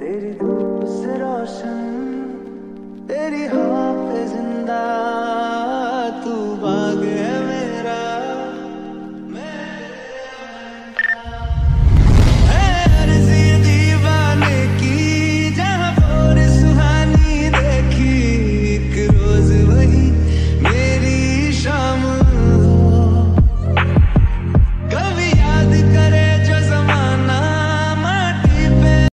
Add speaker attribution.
Speaker 1: तेरी धूप से रोशन, तेरी हवा पे जिंदा, तू बाग है